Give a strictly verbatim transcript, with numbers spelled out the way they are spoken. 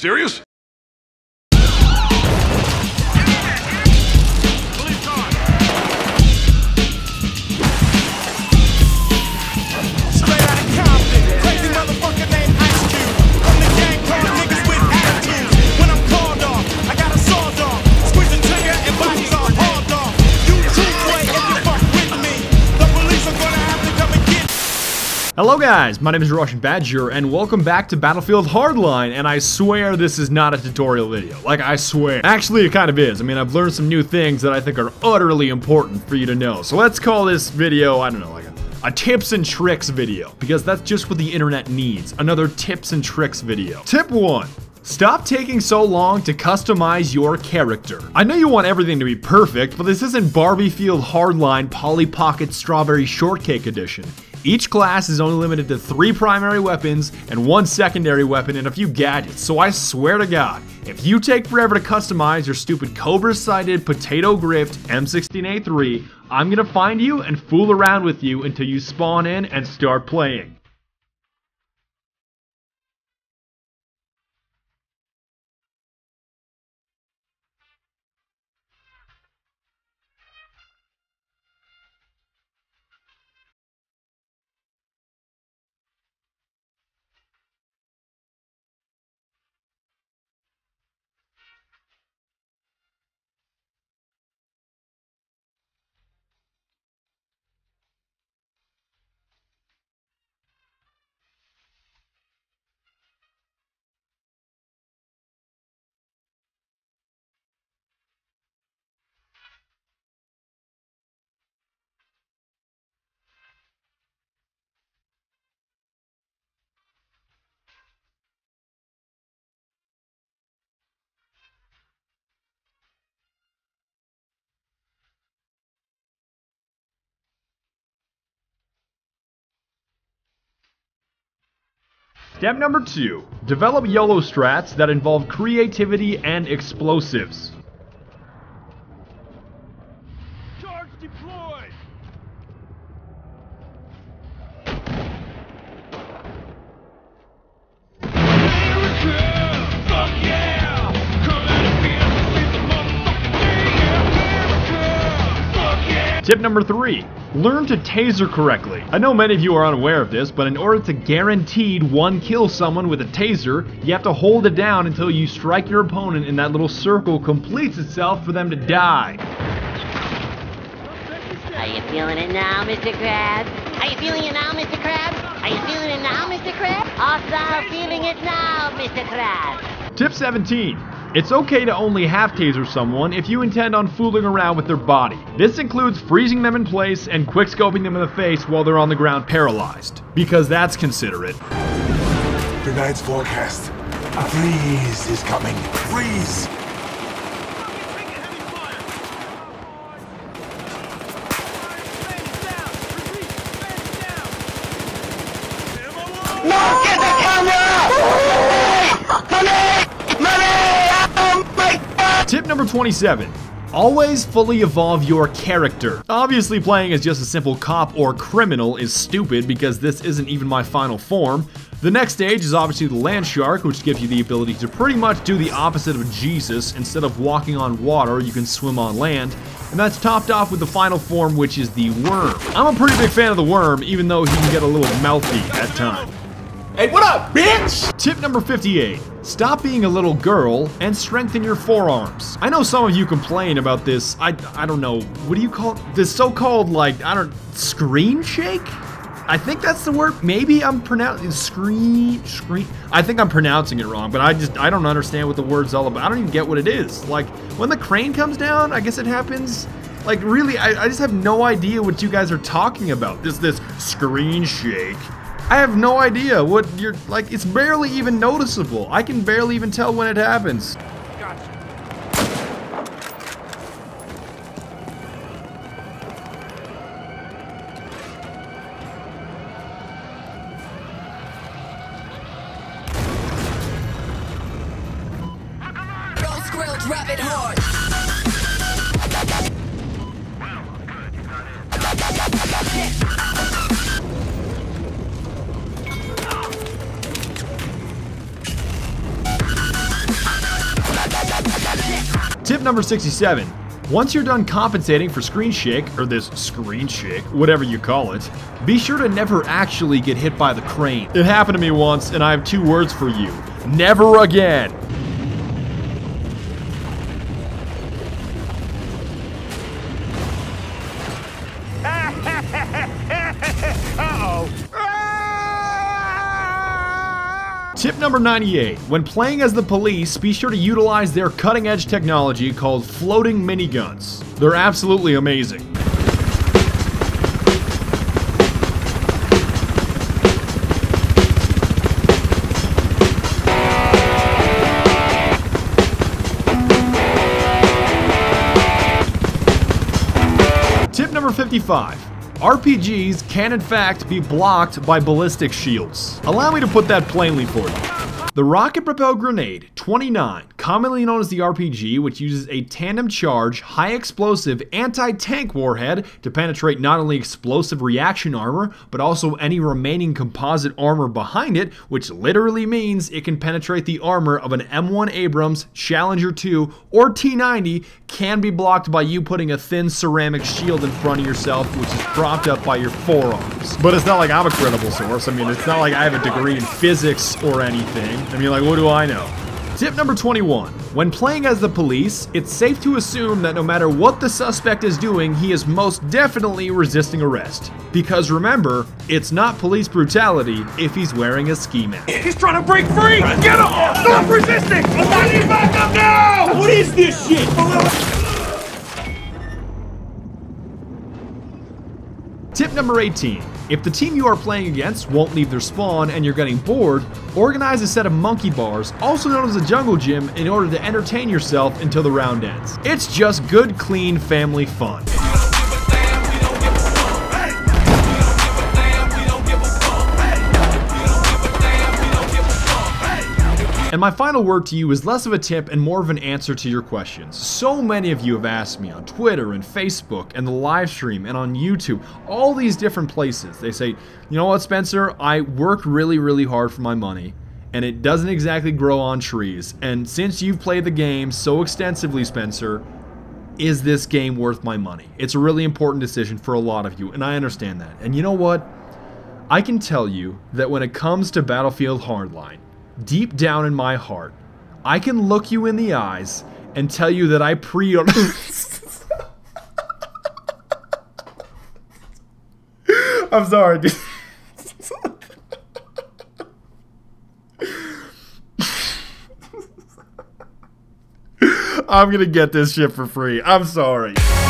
serious? Hello guys, my name is Russian Badger, and welcome back to Battlefield Hardline, and I swear this is not a tutorial video. Like, I swear. Actually, it kind of is. I mean, I've learned some new things that I think are utterly important for you to know. So let's call this video, I don't know, like a, a tips and tricks video, because that's just what the internet needs. Another tips and tricks video. Tip one. Stop taking so long to customize your character. I know you want everything to be perfect, but this isn't Barbiefield Hardline Polly Pocket Strawberry Shortcake Edition. Each class is only limited to three primary weapons and one secondary weapon and a few gadgets, so I swear to God, if you take forever to customize your stupid Cobra-sighted, potato-gripped M sixteen A three, I'm gonna find you and fool around with you until you spawn in and start playing. Step number two, develop YOLO strats that involve creativity and explosives. Charge deployed! Tip number three, learn to taser correctly. I know many of you are unaware of this, but in order to guaranteed one kill someone with a taser, you have to hold it down until you strike your opponent and that little circle completes itself for them to die. Are you feeling it now, Mister Krabs? Are you feeling it now, Mister Krabs? Are you feeling it now, Mister Krabs? Also feeling it now, Mister Krabs. Tip seventeen. It's okay to only half taser someone if you intend on fooling around with their body. This includes freezing them in place and quickscoping them in the face while they're on the ground paralyzed, because that's considerate. Tonight's forecast. A freeze is coming. Freeze! No! Get the camera! Money! Money! Oh my God! Tip number twenty-seven. Always fully evolve your character. Obviously, playing as just a simple cop or criminal is stupid because this isn't even my final form. The next stage is obviously the Land Shark, which gives you the ability to pretty much do the opposite of Jesus. Instead of walking on water, you can swim on land. And that's topped off with the final form, which is the Worm. I'm a pretty big fan of the Worm, even though he can get a little mouthy at times. Hey, what up, bitch? Tip number fifty-eight. Stop being a little girl and strengthen your forearms. I know some of you complain about this, I, I don't know, what do you call it? This so-called, like, I don't, screen shake? I think that's the word. Maybe I'm pronouncing screen, screen. I think I'm pronouncing it wrong, but I just, I don't understand what the word's all about. I don't even get what it is. Like, when the crane comes down, I guess it happens. Like, really, I, I just have no idea what you guys are talking about. This, this screen shake. I have no idea what you're, like, it's barely even noticeable. I can barely even tell when it happens. Drop it hard. number sixty-seven. Once you're done compensating for screen shake, or this screen shake, whatever you call it, be sure to never actually get hit by the crane. It happened to me once, and I have two words for you. Never again. Uh-oh. Tip number ninety-eight. When playing as the police, be sure to utilize their cutting-edge technology called floating miniguns. They're absolutely amazing. Tip number fifty-five. R P Gs can in fact be blocked by ballistic shields. Allow me to put that plainly for you. The rocket-propelled grenade twenty-nine, commonly known as the R P G, which uses a tandem charge, high-explosive, anti-tank warhead to penetrate not only explosive reaction armor, but also any remaining composite armor behind it, which literally means it can penetrate the armor of an M one Abrams, Challenger two, or T ninety, can be blocked by you putting a thin ceramic shield in front of yourself, which is propped up by your forearms. But it's not like I'm a credible source. I mean, it's not like I have a degree in physics or anything. I mean, like, what do I know? Tip number twenty-one. When playing as the police, it's safe to assume that no matter what the suspect is doing, he is most definitely resisting arrest. Because remember, it's not police brutality if he's wearing a ski mask. He's trying to break free! Get him! Stop resisting! I need backup now! What is this shit? Tip number eighteen. If the team you are playing against won't leave their spawn and you're getting bored, organize a set of monkey bars, also known as a jungle gym, in order to entertain yourself until the round ends. It's just good, clean family fun. And my final word to you is less of a tip and more of an answer to your questions. So many of you have asked me on Twitter and Facebook and the live stream and on YouTube, all these different places. They say, you know what, Spencer, I work really, really hard for my money and it doesn't exactly grow on trees. And since you've played the game so extensively, Spencer, is this game worth my money? It's a really important decision for a lot of you, and I understand that. And you know what? I can tell you that when it comes to Battlefield Hardline, deep down in my heart, I can look you in the eyes and tell you that I pre-owned. I'm sorry, dude. I'm gonna get this shit for free. I'm sorry.